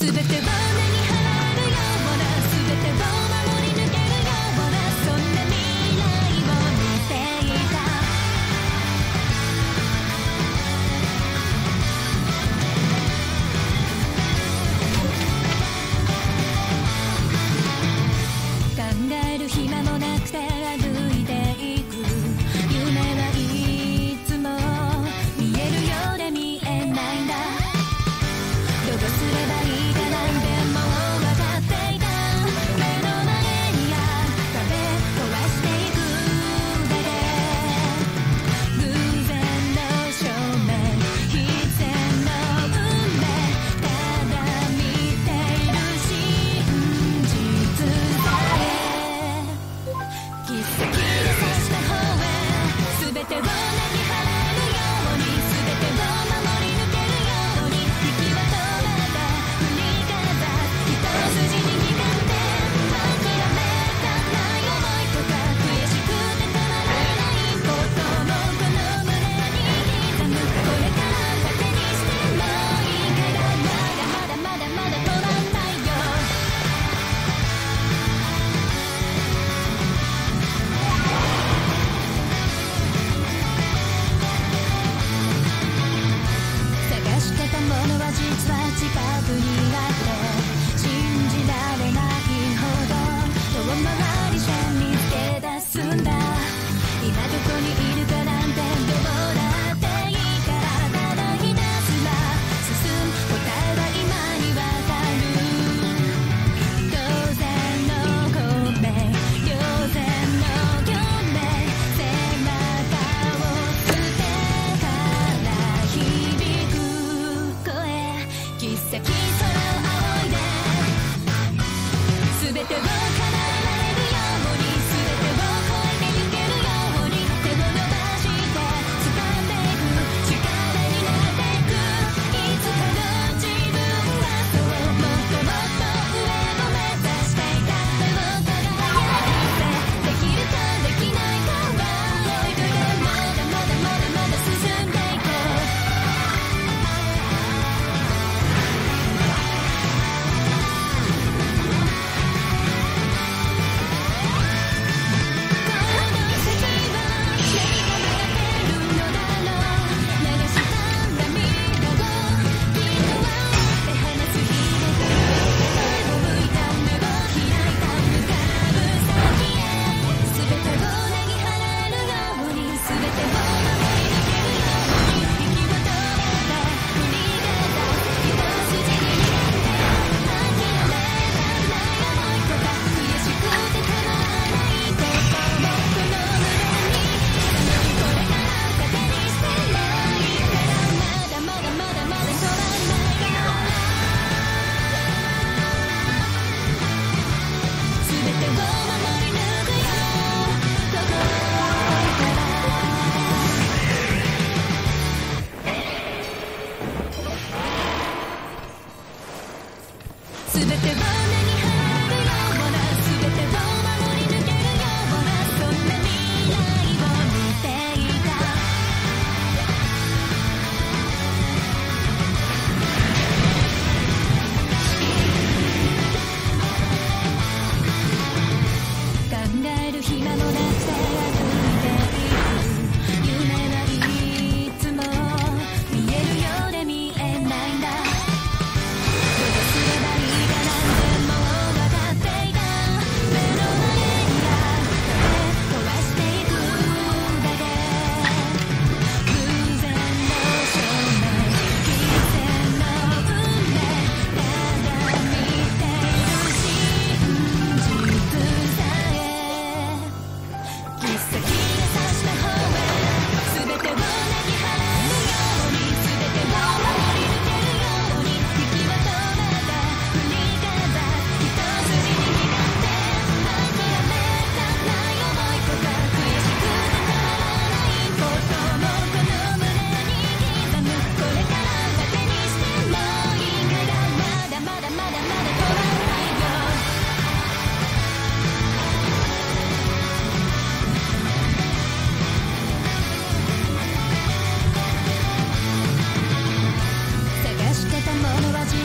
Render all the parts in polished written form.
どうすればいいかなんて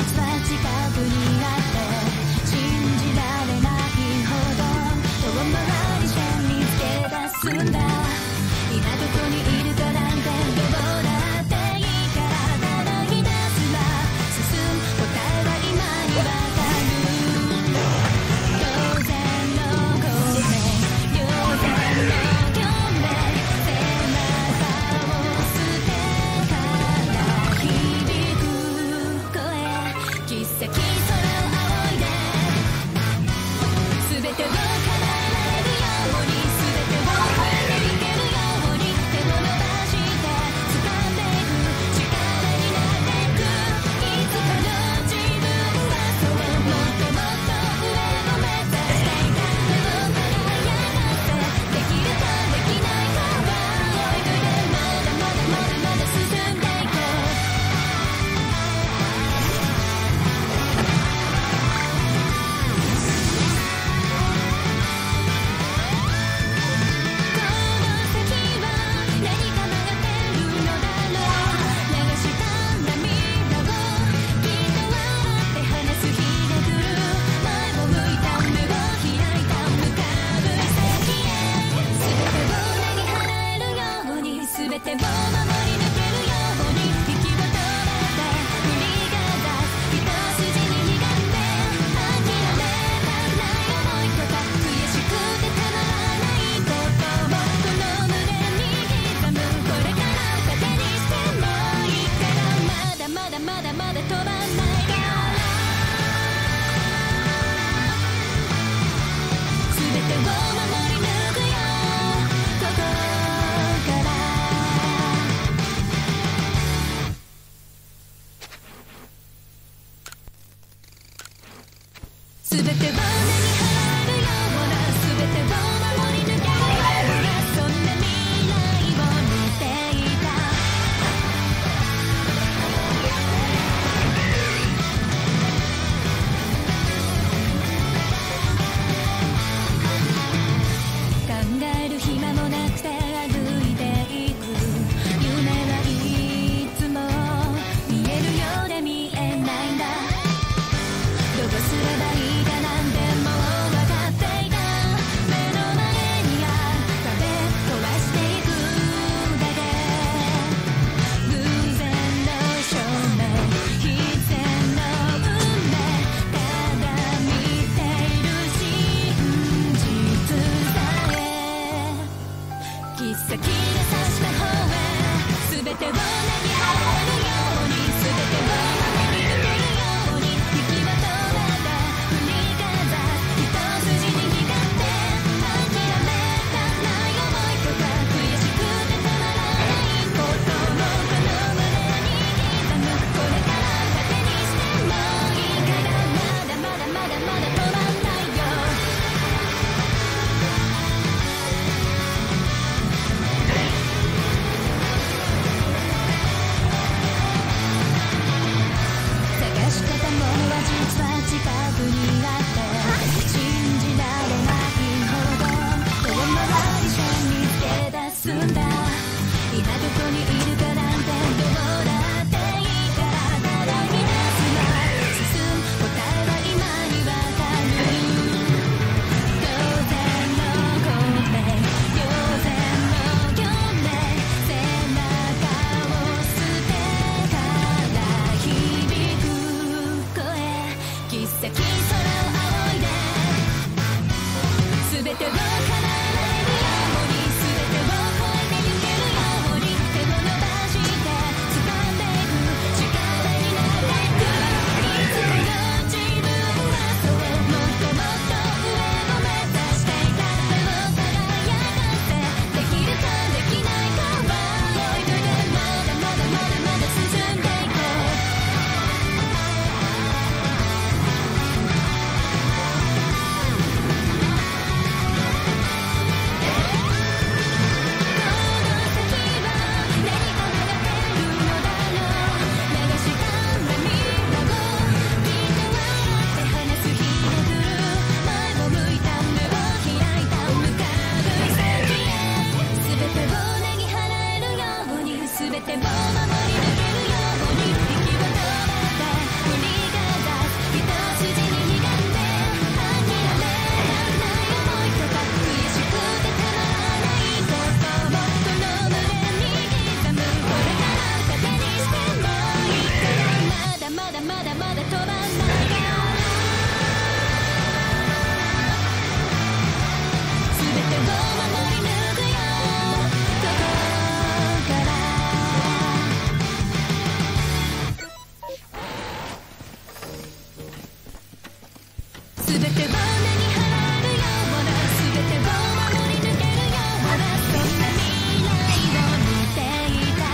実は近くにあって信じられないほど遠回りして見つけ出すんだ。今どこにいるかなんてどうだっていいからただひたすら進む答えは今にわかる。当然の声当然の共鳴背中を捨てから響く声奇跡空を仰いで全てを叶えられるように全てを超えていけるように手を伸ばして掴んでいく力になっていく。いつかの自分はそうもっともっと上を目指していた。どこからやがってできるかできないかは置いといてまだまだまだまだ進んでいこう。この先は何か曲がってるのだろう。流した涙をきっと笑って話す日が来る。前を向いた目を開いた向かう先へ全てを投げ払えるように全てを守り抜けるように息を止めて振りかざす一筋に願って諦めたくない思いとか悔しくてたまらないことをこの胸に刻む。これから糧にしてもいいからまだまだまだまだ飛ばないから全てを守り抜くよここから全てを投げ払えるような全てを守り抜けるようなそんな未来を見ていた。考える暇もなくて歩いていく。夢はいつも見えるようで見えないんだ。どうすればいいかなんてもう分かっていた。目の前にある壁壊していくだけ。偶然の証明必然の運命ただ見ている真実さえ奇跡が差した方へ全てを投げ払えるように全てを守り抜けるように息を止めて振りかざす一筋に光って諦めたくない思いとか悔しくてたまらないことをこの胸に刻む。これから糧にしてもいいからまだまだまだまだ止まんないよ。探してたものは実は近くにあって信じられないほど遠回りして見つけ出すんだ。今どこにいるかなんてどうだっていいからただひたすら進む答えは今にわかる。当然の声当然の共鳴背中を捨てから響く声奇跡空飛ばないから全てを守り抜くよここから全てを根に払えるような全てを守り抜けるようなそんな未来を見ていた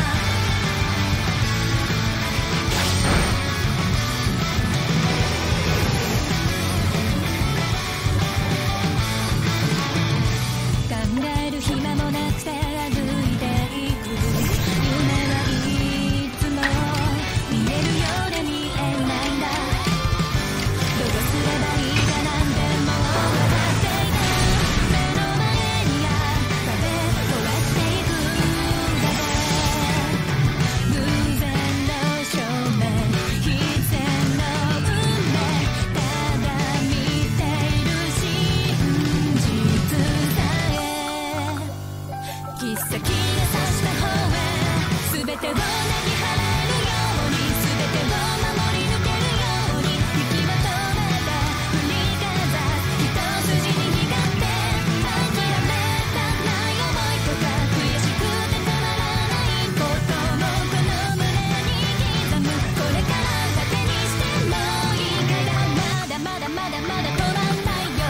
考える暇もなくて歩いていく夢はいつも見えるようで見えないんだどうすればいいかなんてもう分かっていた目の前にある壁壊していくんだぜ偶然の証明必然の運命ただ見ている真実さえ切っ先が差した方へ全てをなぎ払えるように全てを守り抜けるように息を止めて振りかざす一筋に光って諦めたない思いとか悔しくてたまらないこともこの胸に刻むこれから盾にしてもいいからまだまだまだまだ止まんないよ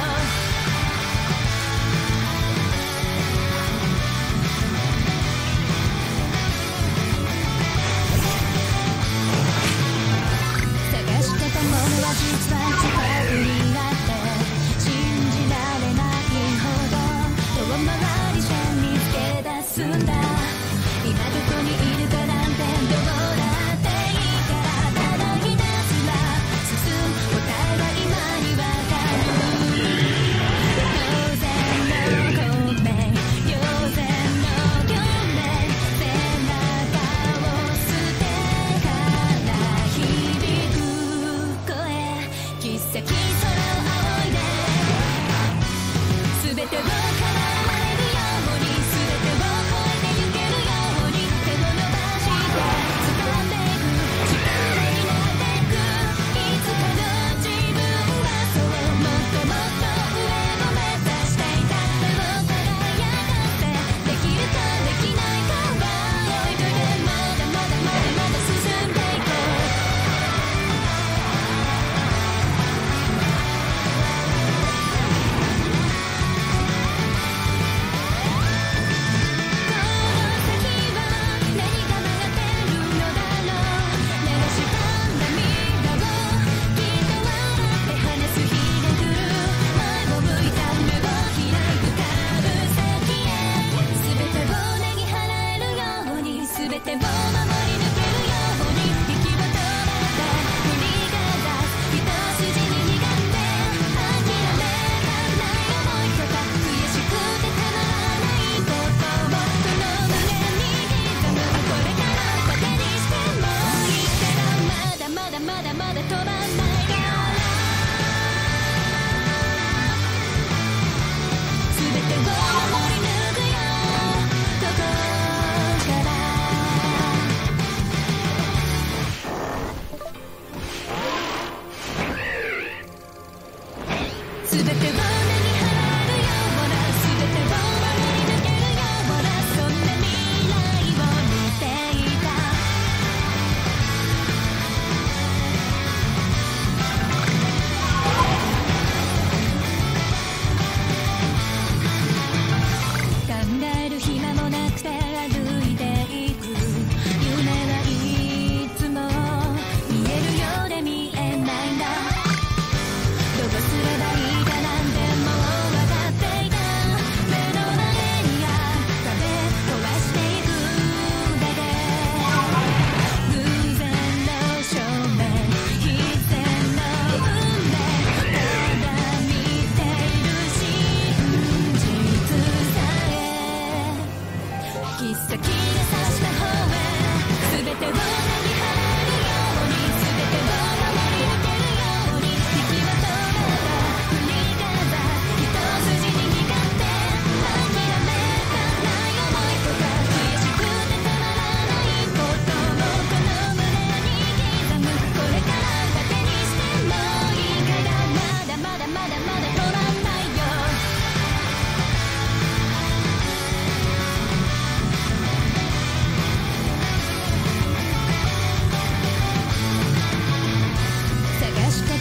探してたものは実は近くにあって信じられないほど遠回りして見つけ出すんだ今どこにいるかなんてどうだっていいからただひたすら進む答えが今にわかる当然の孔明妖然の共鳴背中を捨てから響く声奇跡空を仰いで全てを叶えるように全てを超えてゆけるように手を伸ばして掴んでいく力になっていくいつかの自分はそうもっともっと上を目指していた目を輝かせできるかできないかは置いといてまだまだまだまだ進んでいこうこの先は何が曲がってるのだろう流した涙をきっと笑って話す日が来る前を向いた目を開く春先へ全てをなぎ払えるように全てを守り抜けるように息を止めて振りかざす一筋に光って諦めたない思いとか悔しくてたまらないこともこの胸に刻むこれから盾にしてもいいからまだまだまだまだ飛ばないから全てを守り抜くよここから全てを根に払えるような全てを守り抜けるようなそんな未来を見ていた考える暇もなくて歩いていく夢はいつも見えるようで見えないんだどうすればいいかなんて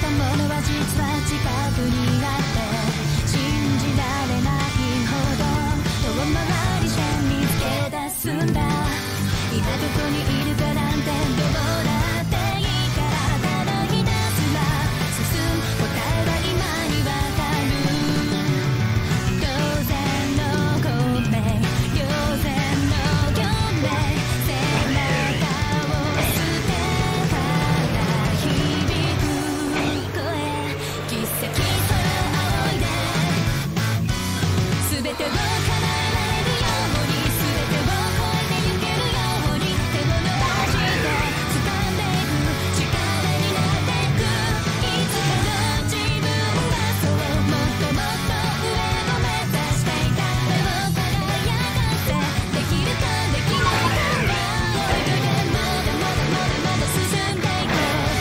たものは実は近くにあって信じられないほど遠回りして見つけ出すんだ。今どこにいるかなんてどうだっていいからただひたすら進む答えは今にわかる。当然の孔明当然の共鳴背中を捨てから響く声奇跡空仰いで全てを叶えられるように全てを超えてゆけるように手を伸ばして掴んでいく力になっていく。いつかの自分はそうもっともっと上を目指していた。目を輝かせできるかできないか追いかけまだまだまだまだ進んでいこう。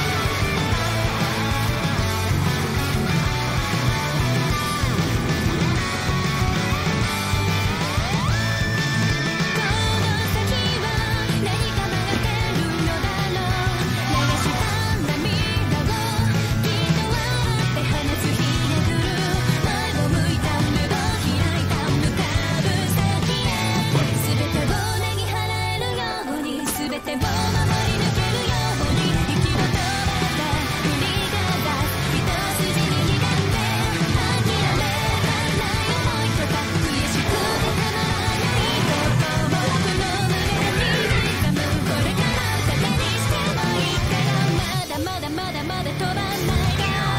この先は何か曲がってるのだろう。流した涙をきっと笑って話す日が来る。前を向いた目を開いた向かう先へ全てをなぎ払えるように全てを守り抜けるように息を止めて振りかざす一筋に光って諦められない想いとか悔しくてたまらないことを僕の胸に刻む。これから盾にしてもいいからまだまだまだまだ飛ばないから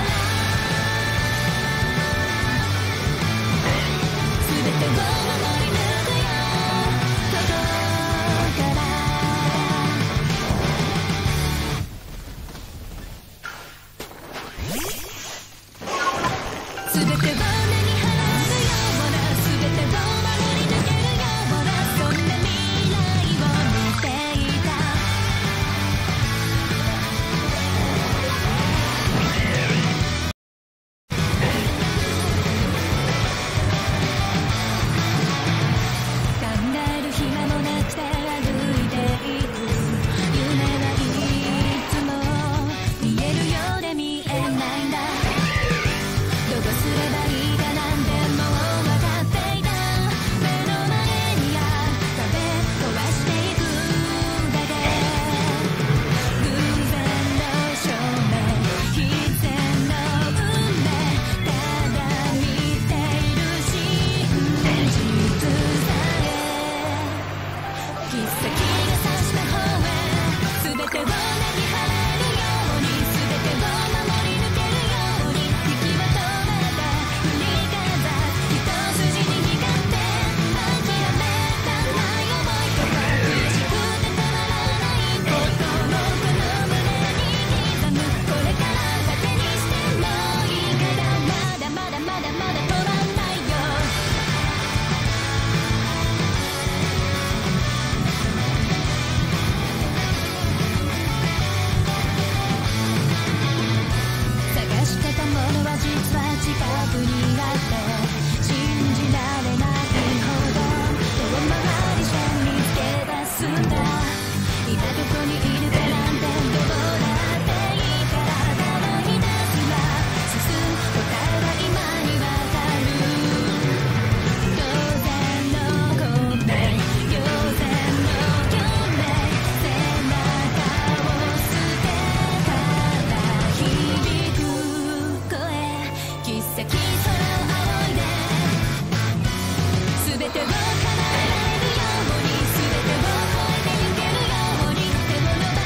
全てを守り抜くよここから全てをなぎ払えるような全てを守り抜けるようなそんな未来を見ていた。考える暇もなくて歩いていく夢はいつも見えるようで見えないんだ。どうすればいいかなんてもう分かっていた。目の前にある壁壊していくだけ。偶然の証明必然の運命ただ見ている真実さえ奇跡が差した方へ全てをなぎ払えるように全てを守り抜けるように息を止めて振りかざす一筋に光って諦めたない想いとか悔しくてたまらないことをこの胸に刻む。これから盾にしてもいいからまだまだまだまだ飛ばないよ。探してたものは実は近くにあって信じられないほど遠回りして見つけ出すんだ。今どこにいるかなんてどうだっていいからただひたすら進む答えは今にわかる。当然の孔明当然の共鳴背中を捨てから響く声奇跡空仰いで全てを叶えられるように全てを超えてゆけるように手を伸ば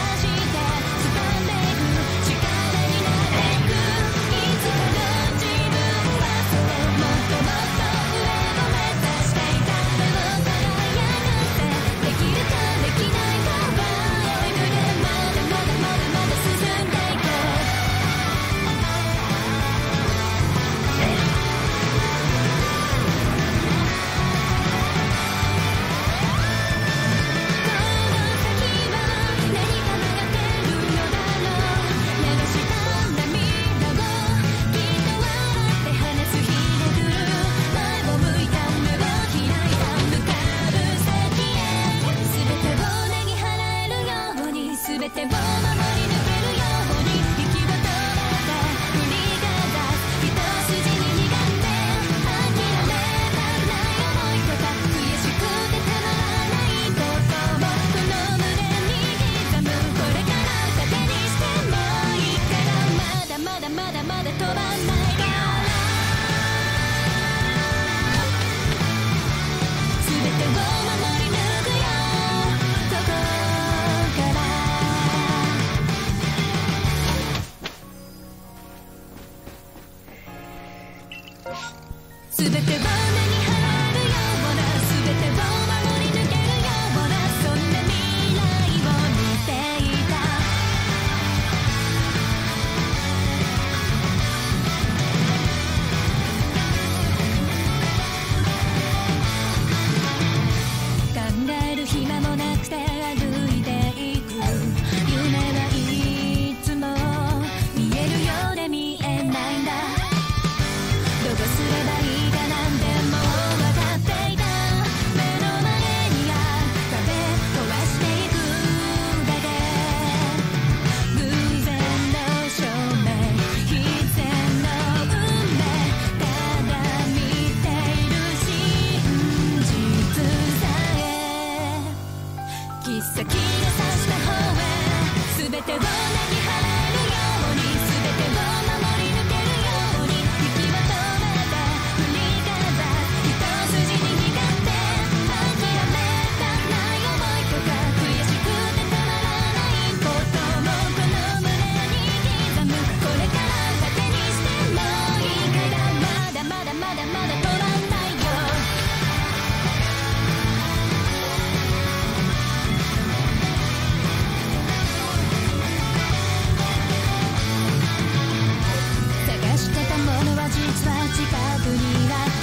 全てを根に払えるような、全てを守り抜けるような、そんな未来を見ていた。考える暇もなくて歩いていく、夢はいつも見えるようで見えないんだ。どうすればいいかなんてもう分かっていた。目の前にある壁壊していくだけ。偶然の証明、必然の運命、ただ見ている真実さえ。切っ先が差した方へ、全てをなぎ払えるように、全てを守り抜けるように、息を止めて振りかざす一筋に光って、諦めたない思いとか悔しくてたまらないこともこの胸に刻む。これから盾にしてもいいから、まだまだまだまだ止まんないよ。探してたものは実は近くにあって、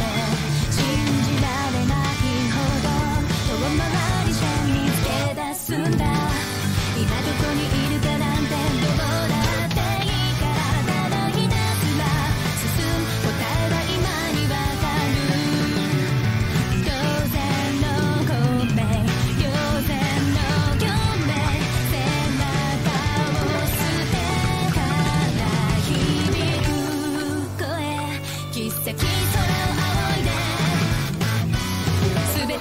信じられないほど遠回りして見つけ出すんだ。今どこにいるかなんてどうだっていいから、ただひたすら進む。答えは今にわかる。当然の孔明、当然の共鳴、背中を捨てたら響く声、切っ先空を仰いで、全てを叶えられるように、全てを超えて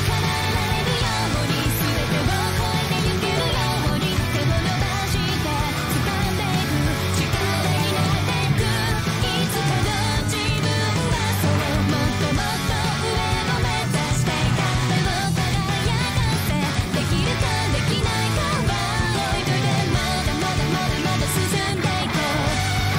ゆけるように、手を伸ばして掴んでいく力になっていく。いつかの自分はそうもっともっと上を目指していた。目を輝かせ、できるかできないかは置いといて、まだまだまだまだ進んでいこう。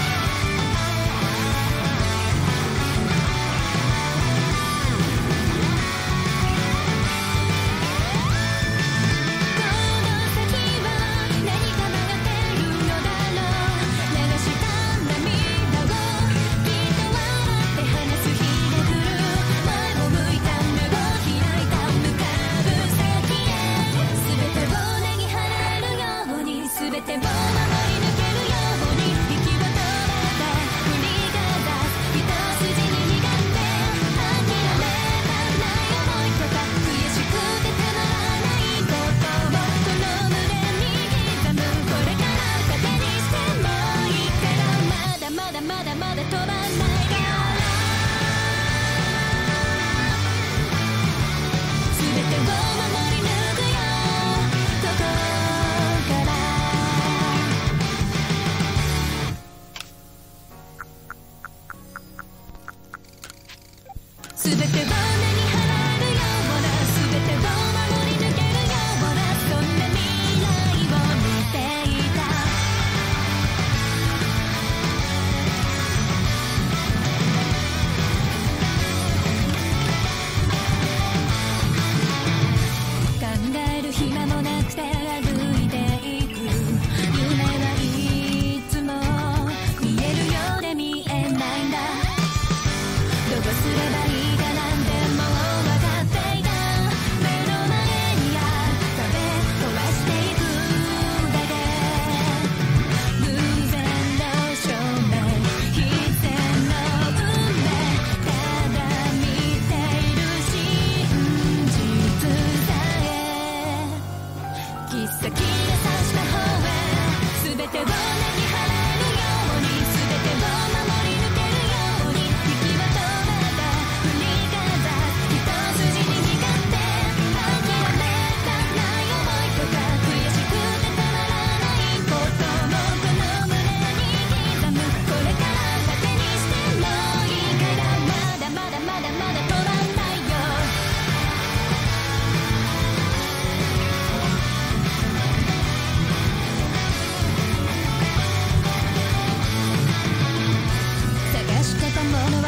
この先は何か曲がっているのだろう。流した涙をきっと笑って話す日が来る。前を向いた目を開いた向かう先へ。全てを根に払えるように、全てを守り抜けるように、息を止めて振りかざす一筋に願って、諦めたない思いとか悔しくてたまらないことをこの胸に刻む。これから盾にしてもいいから、まだまだまだまだ止まんないから、全てを守り抜くよ、ここから。全てを根に払えるような、全てを守り抜けるような、そんな未来を見ていた。考える暇もなくて歩いていく、夢はいつも見えるようで見えないんだ。どうすればいいかなんて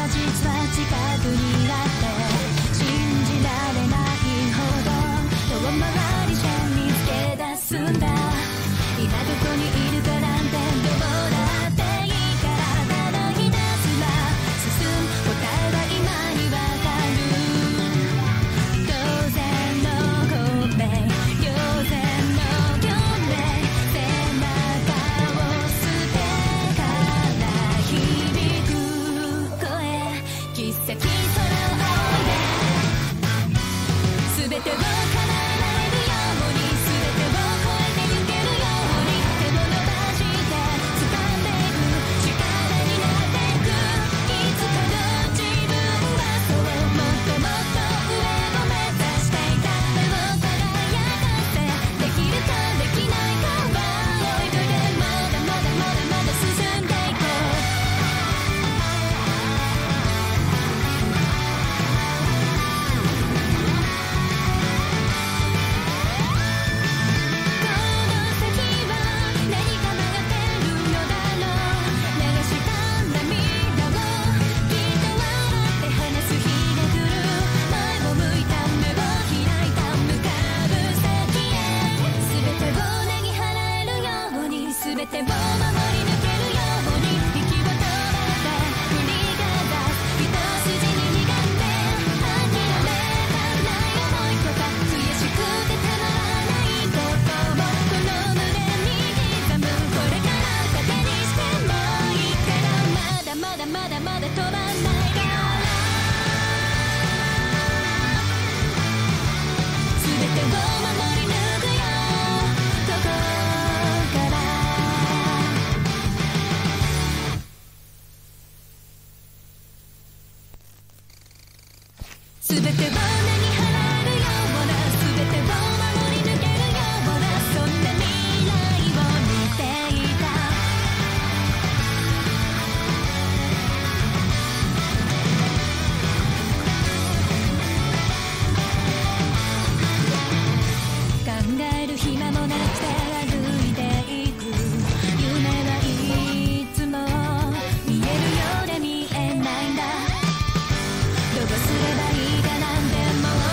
実は近くにあって信じられないほど遠回りして見つけ出すんだ。今どこにいるかなんてどうだっていいからただひたすら進む答えは今にわかる。当然の答え当然の行命背中を捨てから響く声奇跡その全てを叶えられるように全てを超えてゆけるように手を伸ばして掴んでいく力になっていく。いつかの自分はそうもっともっと上を目指していた。目を輝かせできるかできないかは置いといてまだまだまだまだ進んでいこう。全てを守り抜けるように息を止めて振りかざす一筋に苦って諦めたくない思いとか悔しくてたまらないことをこの胸に刻む。これから糧にしてもいいからまだまだまだまだ飛ばないから全てを守り抜くよここから全てを根に払えるような全てを守り抜けるようなそんな未来を見ていた。考える暇もなくて歩いていく夢はいつも見えるようで見えないんだ。どうすればいいかなんてもう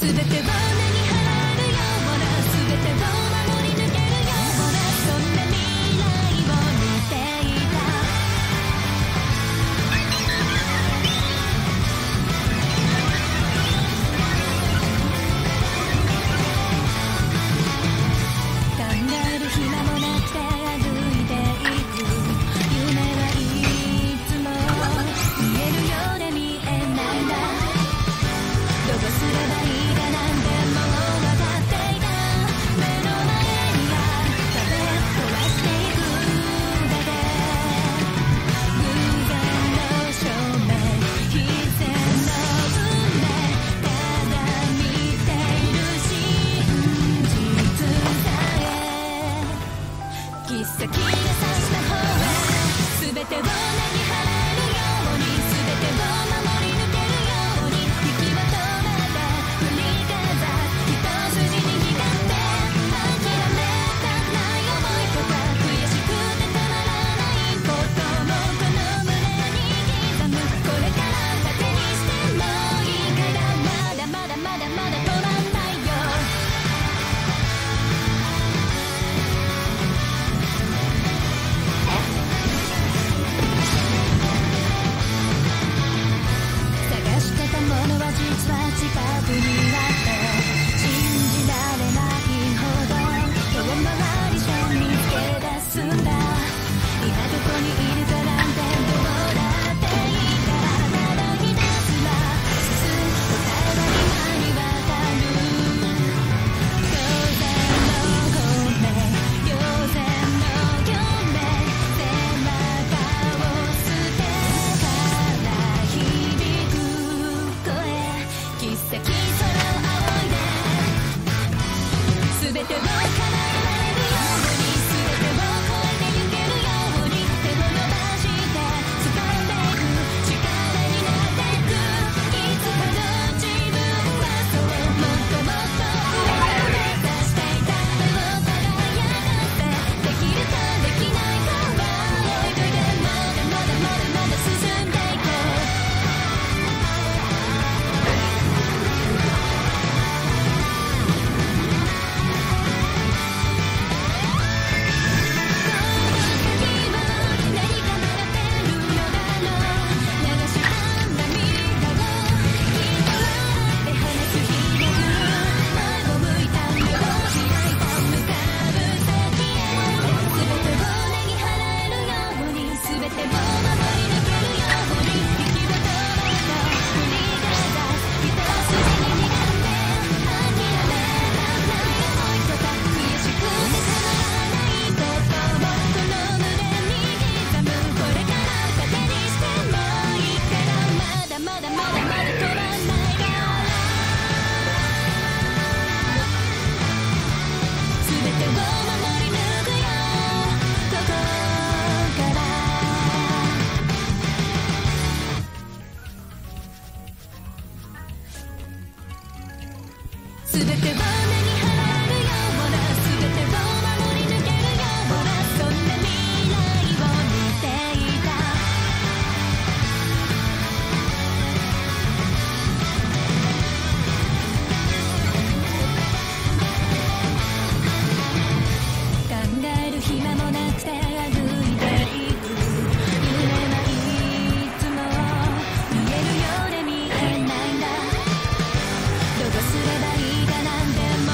全てを根に払えるような、全てを守り抜けるような、そんな未来を見ていた。考える暇もなくて歩いていく、夢はいつも見えるようで見えないんだ。どうすればいいかなんてもう分かっていた。目の前には壁壊していくだけ、偶然の証明、必然の運命、ただ見ている真実さえ、切っ先が差した方へ、全てを根に払えるように、全てを守り抜けるように、息を止めて振りかざす一筋に光って、諦めたくない想いとか、悔しくてたまらないこともこの胸に刻む。これから盾にしてもいいから、まだまだまだまだ止まんないよ。探してたものは実は近くにあって、信じられないほど遠回りして見つけ出すんだ。今どこにいるかなんてどうだっていいから、ただひたすら進む。答えは今にわかる。当然のごめん、当然の共鳴、背中を捨てから響く声、切っ先空を仰いで、全てを叶えられるように、全てを超えてゆけるように、手を伸ばして掴んでいく力になっていく。いつかの自分はそう、もっともっと上を目指していた。目を輝かせ、できるかできないかは置いといて、まだまだまだまだ進んでいこう。全てを根に払えるような、全てを守り抜けるような、そんな未来を見ていた。考える暇もなくて歩いていく、夢はいつも見えるようで見えないんだ。どうすればいいかなんて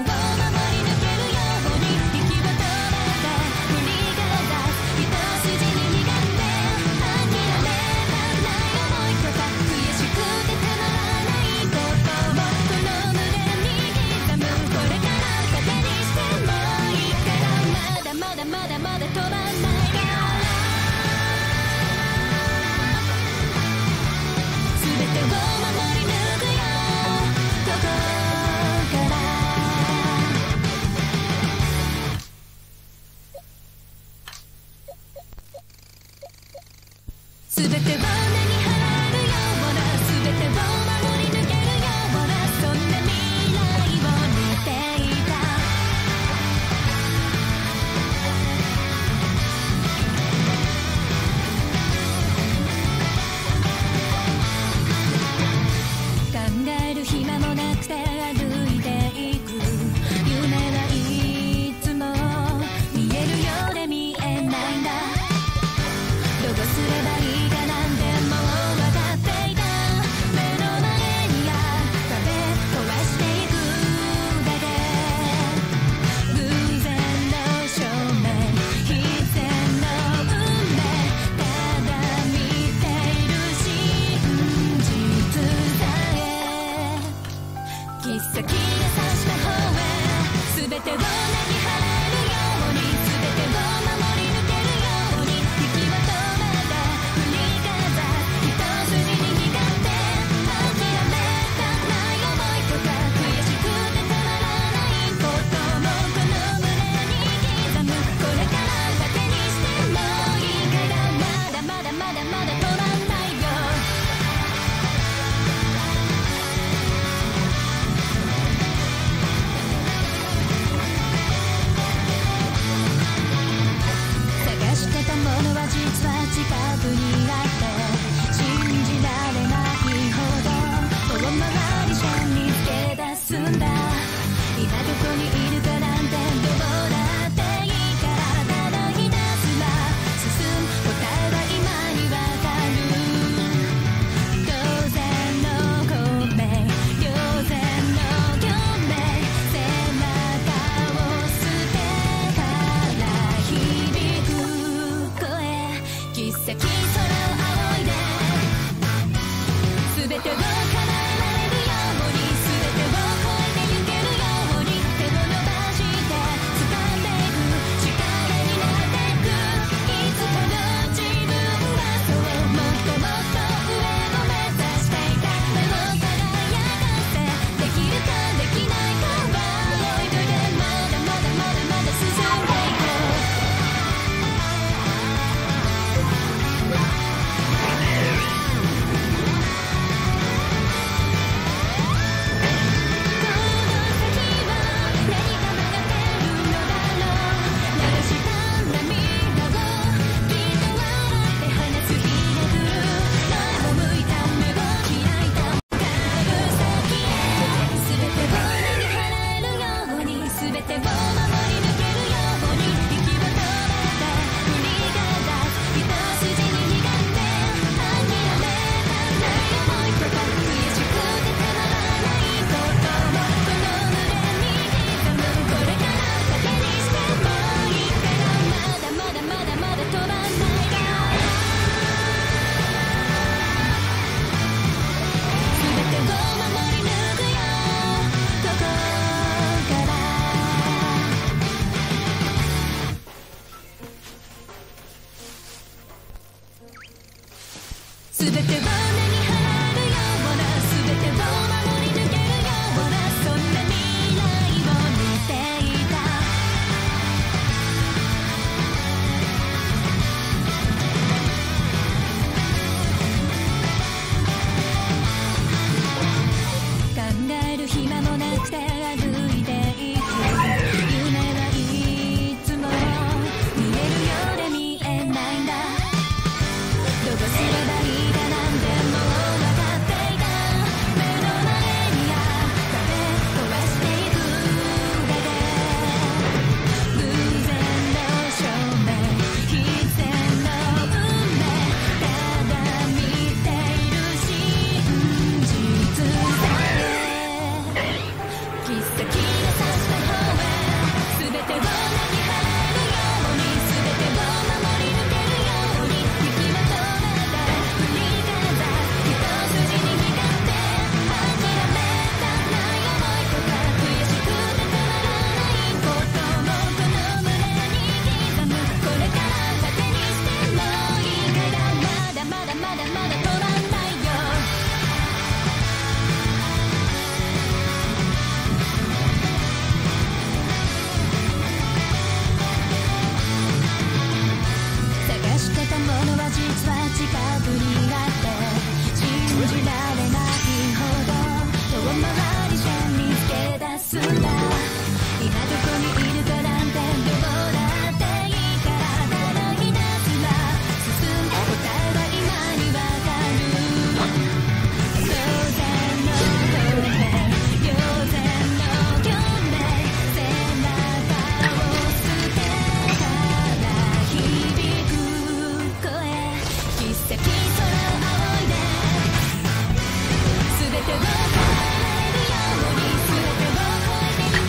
を守り抜けるように息を止めて振りかざす一筋に苦って諦めたくない思いとか悔しくてたまらないこともこの胸に刻むこれから糧にしてもいいからまだまだまだまだ飛ばない全てを守り抜くよここから全てを根に払えるような全てを守り抜けるようなそんな未来を見ていた考える暇もなくて歩いていく夢はいつも見えるようで見えないんだどうすればいいかなんてもう分かっていた目の前にある壁壊していくだけ偶然の証明必然の運命ただ見ている真実さえ切っ先が差した方へ全てをなぎ払えるように全てを守り抜けるように息を止めて振りかざす一筋に苦って諦めたくない思いとか悔しくてたまらないこともこの胸に刻むこれから糧にしてもいいからまだまだまだまだ止まんないよ探してたものは実は近くにあって信じられないほど遠回りして見つけ出すんだ今どこにいるかなんてどうだっていいからただひたすら進む答えは今にわかる当然の孔明両然の共鳴背中を捨てたら響く声切っ先空を仰いで全てを叶えられるように全てを超えてゆけるように手を伸ばして掴んでいく力になっていくいつかの自分はそうもっともっと上を目指していた目を輝かせできるかできないかは置いといてまだまだまだまだ進んでいこうここからのは実は近くにあって信じられないほど遠回りして見つけ出すんだ。今どこにいるかなんてどうだっていいからただひたすら進んで答えは今にわかる。当然の声当然の距離背中を捨てたら響く声奇跡空を仰いで全てを変えるように全てを超えて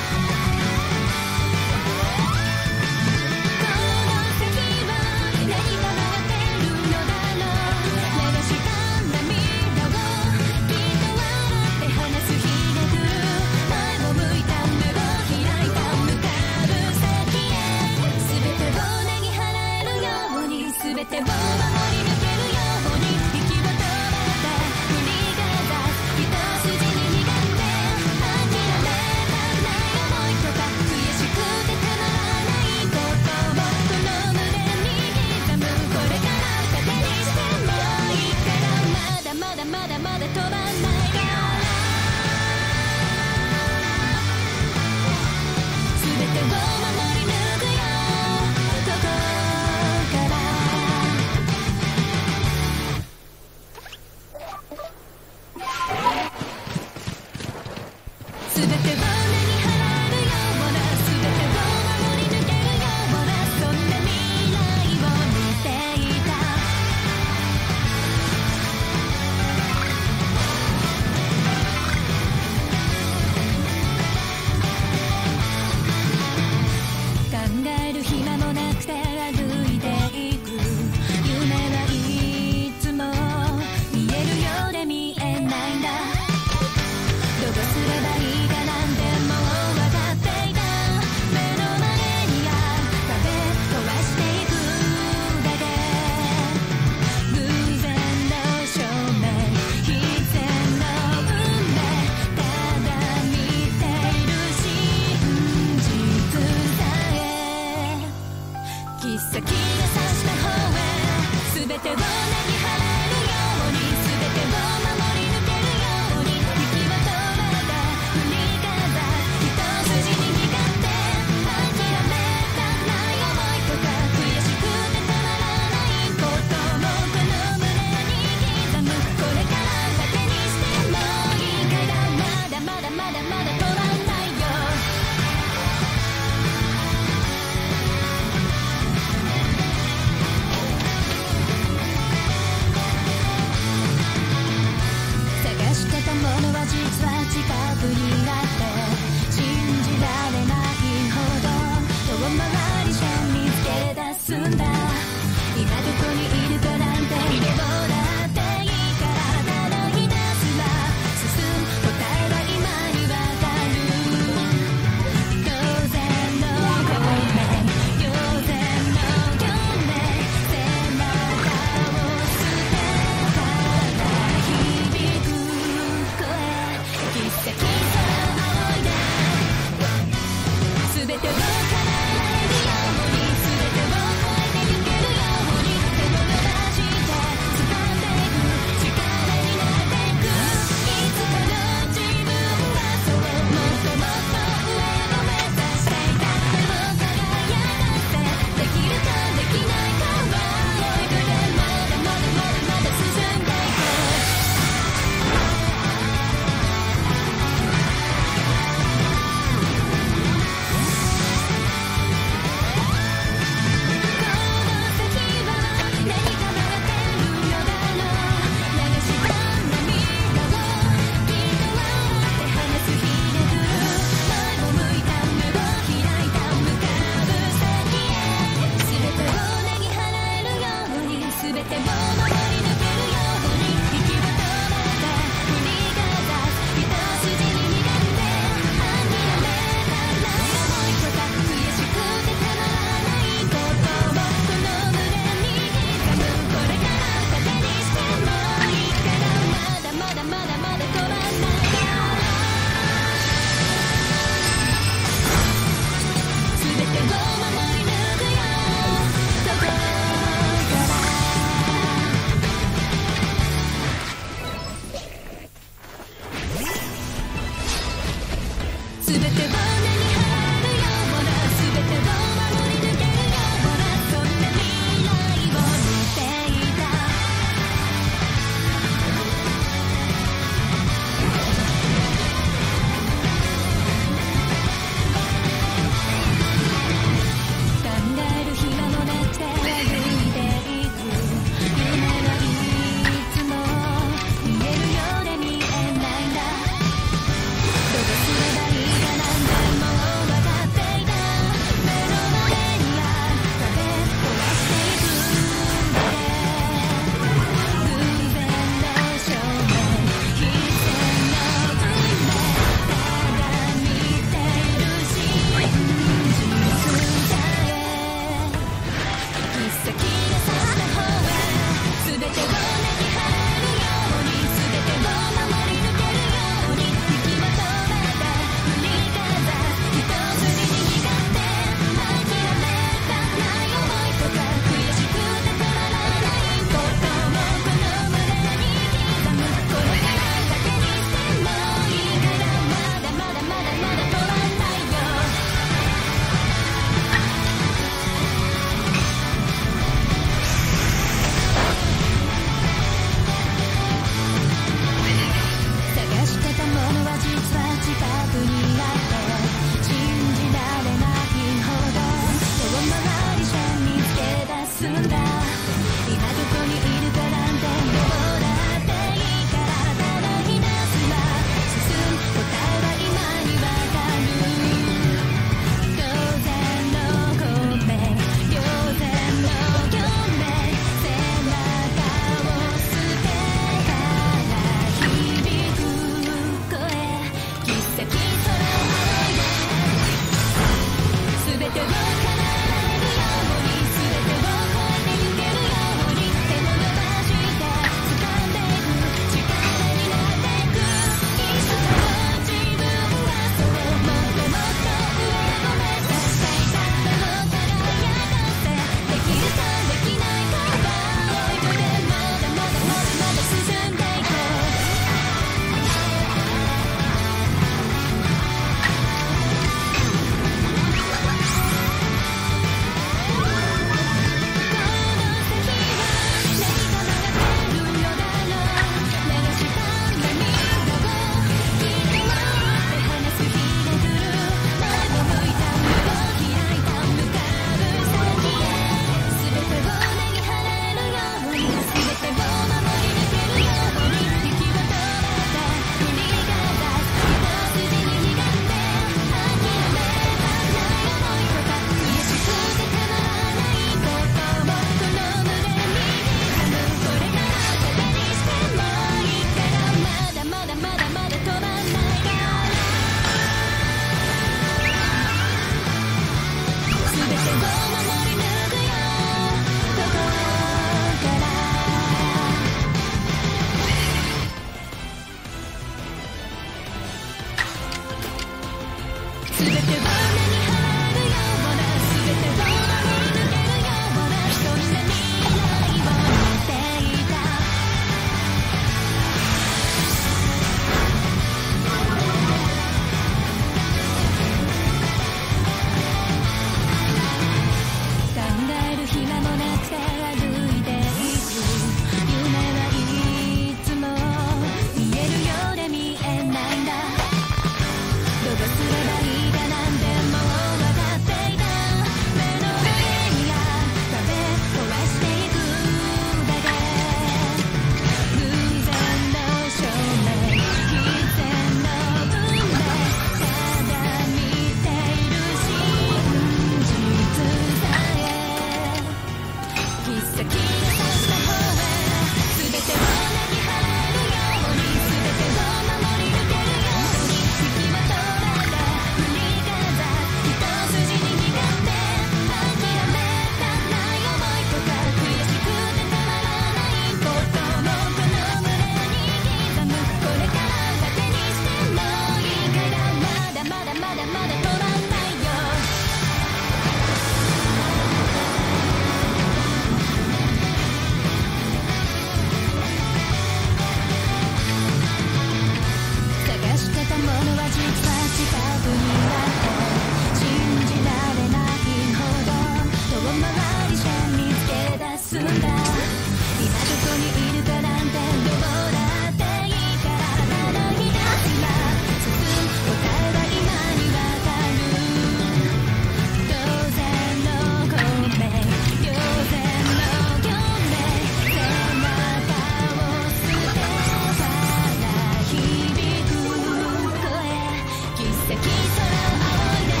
済んだ。今どこにいるかなんてどうだっていいからただひたすら進む答えは今にわかる。当然の孔明当然の共鳴背中を捨てたら響く声奇跡空を仰いで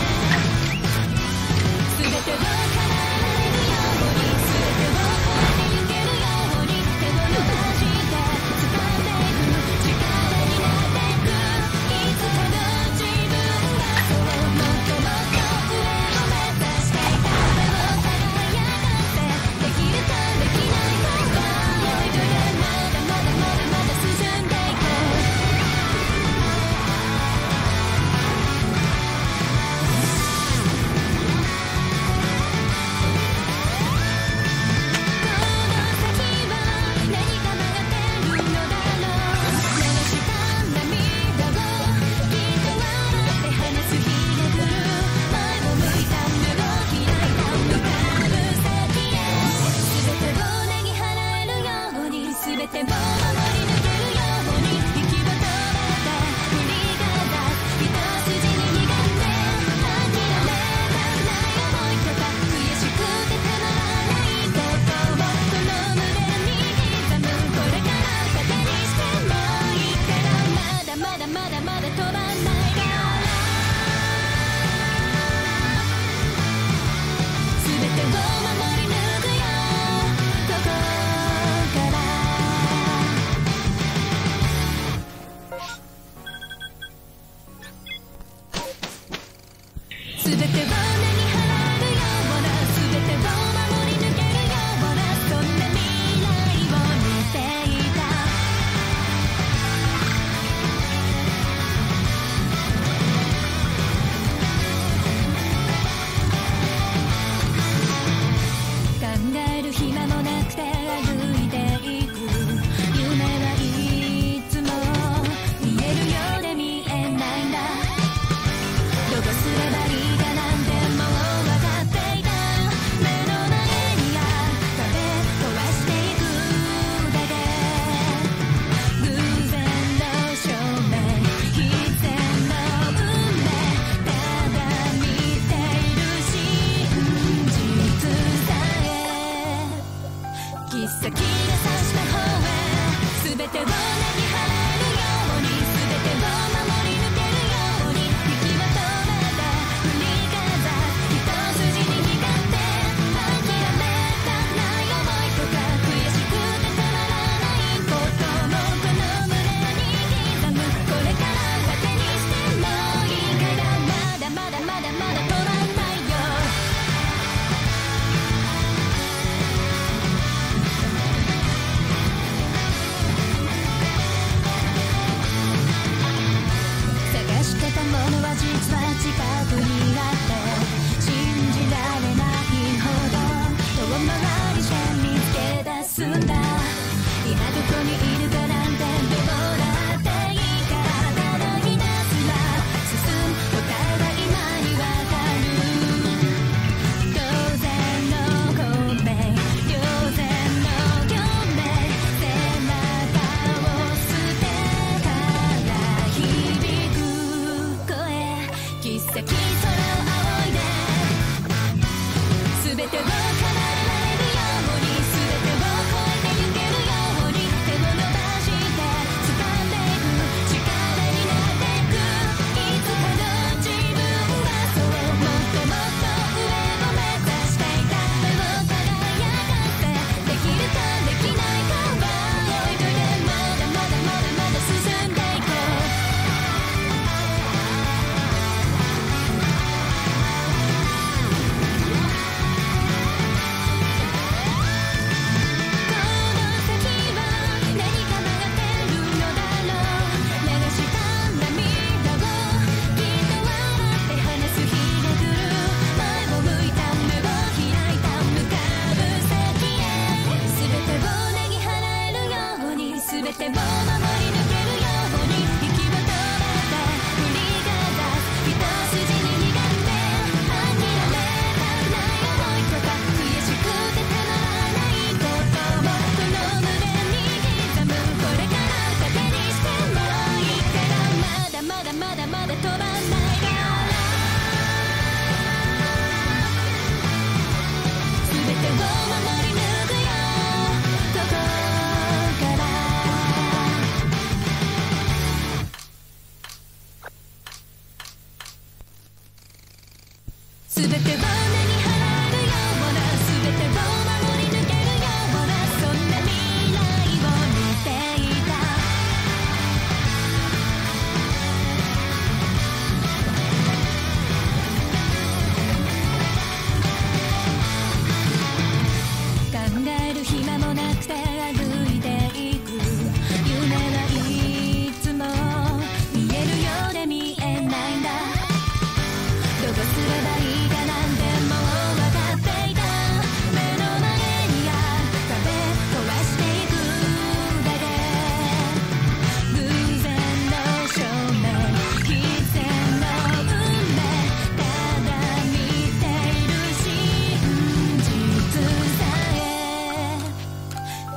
全てを叶えるように全てを超えてゆけるように手を伸ばして掴んでいく力になっていく。いつかの自分はそうもっともっと上を目指していた。目を輝かせできるかできないかは置いといてまだまだまだまだ進んでいこう。この先は何か曲がってるのだろう。流した涙をきっと笑って話す日が来る。前を向いた目を開いた向かう先へ全てをねぎ払えるように全てを守り抜けるように息を止めて振りかざす一筋に苦手諦めたくない思いとか悔しくてたまらないことをこの胸に刻む。これから糧にしてもいいからまだまだまだまだ飛ばないから全てを守り抜くよここから全てをねぎ払えるような全てを守り抜けるようなそんな未来を見ていた。考える暇もなくて歩いていく夢はいつも見えるようで見えないんだ。どうすればいいかなんてもう分かっていた。目の前にある壁壊していくだけ。偶然の証明必然の運命ただ見ている真実さえ奇跡が差した方へ全てをねぎ払えるように全てを守り抜けるように息を止めて振りかざす一筋に光って諦めたくない思いとか悔しくてたまらないこともこの胸に刻む。これから糧にしてもいいからまだまだまだまだ止まらないよ。探してたものは実は近くにあって信じられないほど遠回りして見つけ出すんだ。今どこにいるかなんてどうだっていいからただひたすら進む答えは今にわかる。当然の孔明当然の共鳴背中を捨てたら響く声奇跡空を仰いで全てを叶えられるように全てを超えてゆけるように手を伸ばして掴んでいく力になっていく。いつかの自分はそうもっともっと上を目指していた。目を輝かせできるかできないかは置いといてまだまだまだまだ進んでいこう。こ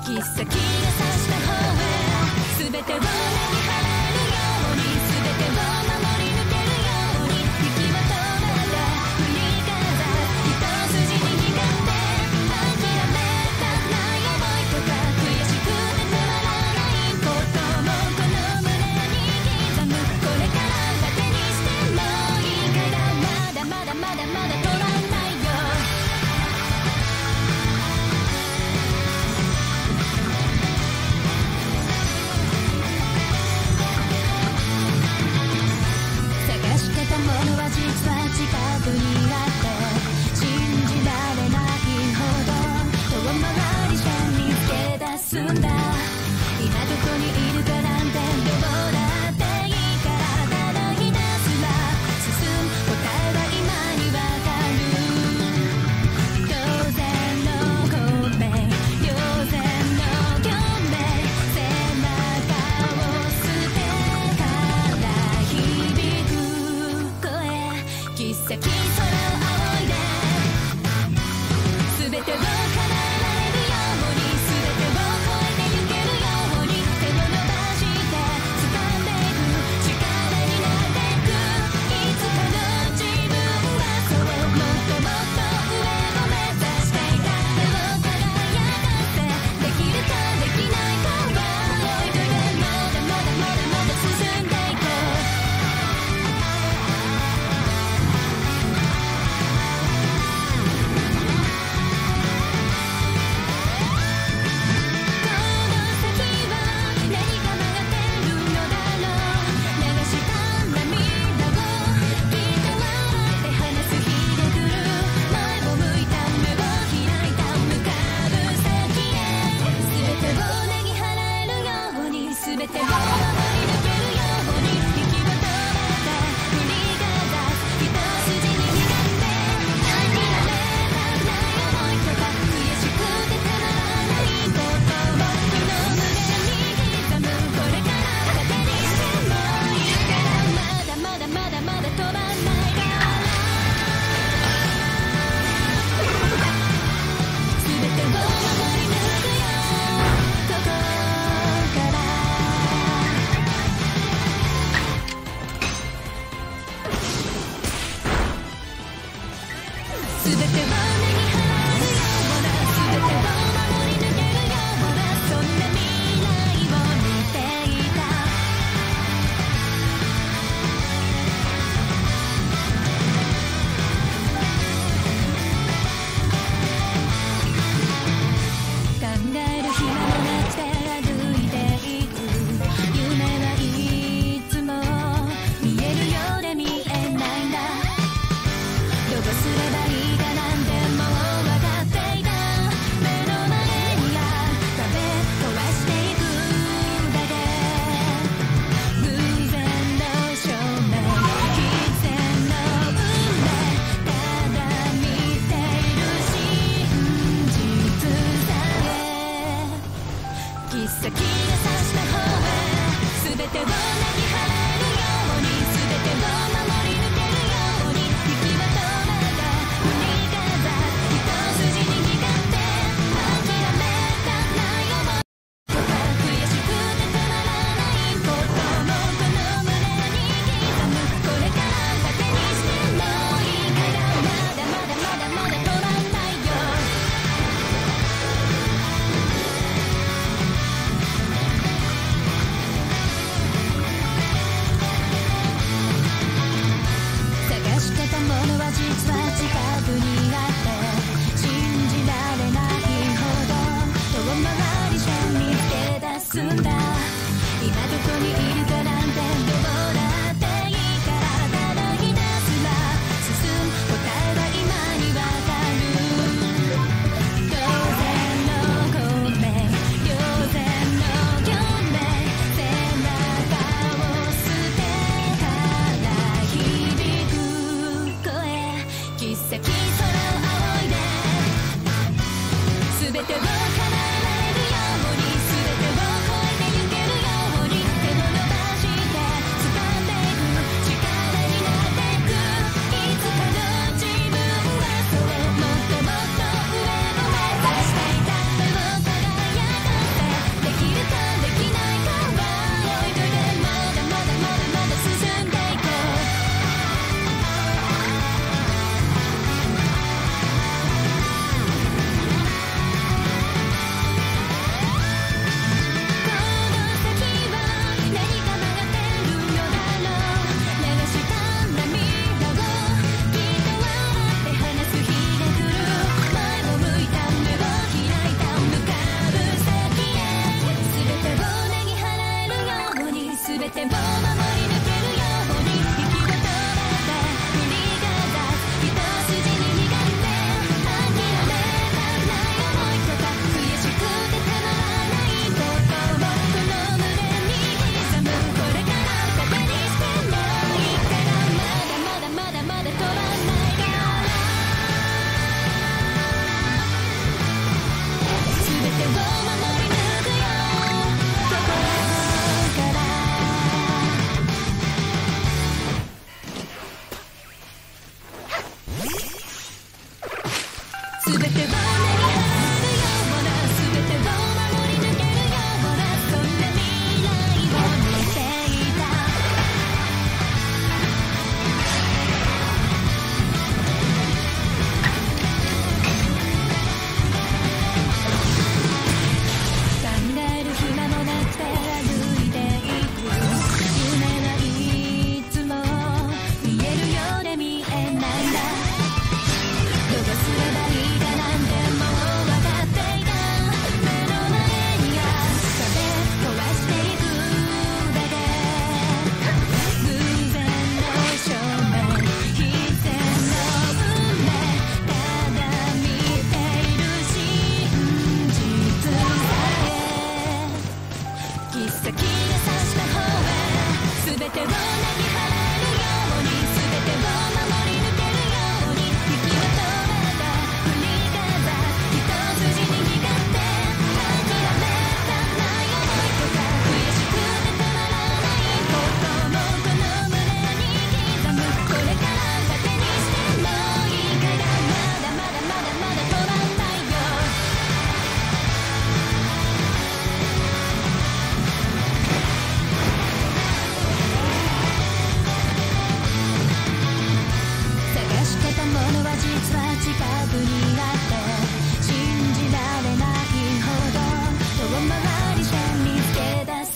切っ先が差した方へ全てを投げ払えるように全てを守り抜けるように息を止めて振りかざ一筋に光って諦めたない思いとか悔しくてたまらないこともこの胸に刻むこれから盾にしてもいいからまだまだまだまだ止まんないよ探してたものは実は近くにあって信じられないほど遠回りして見つけ出すんだ今どこにいるかなんてどうだっていいからただひたすら進む答えは今にわかる当然の孔明両然の共鳴背中を捨てから響く声切っ先空を仰いで全てを叶えられるように全てを超えてゆけるように手を伸ばして掴んでいく力になっていくいつかの自分はそうもっともっと上を目指していた手を輝かせできるかできないかは置いといてまだまだまだまだ進んでいこうこの先は何か曲がってるのだろう流した涙をきっと笑って話す日が来る前を向いた目を開いた向かう先へ全てを脱ぎ払えるように全てを守り抜けるように息を止めて振りかざす一筋に光って諦めたない思いとか悔しくてたまらないことをこの胸に刻むこれから盾にしてもいいからまだまだまだまだ止まんないから全てを守り抜くよここから全てを脱ぎ払えるような全てを守り抜けるようなそんな未来を見ていた考える暇もなくて歩いていく夢はいつも見えるようで見えないんだどうすればいいかなんてもう分かっていた目の前にある壁壊していくだけ偶然の証明必然の運命ただ見ている真実さえ切っ先が差した方へ全てを脱ぎ払えるように全てを守り抜けるように息を止めて振りかざす一筋に光って諦めたない思いとか悔しくてたまらないこともこの胸に刻むこれから盾にしてもいいからまだまだまだまだ止まんないよ探してたものは実は近くにあって信じられないほど遠回りして見つけ出すんだ今どこにいるかなんてどうだっていいからただひたすら進む答えは今にわかる当然の孔明両然の共鳴背中を捨てから響く声切っ先空を仰いで全てを叶えられるように全てを超えてゆけるように手を伸ば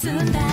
澄んだ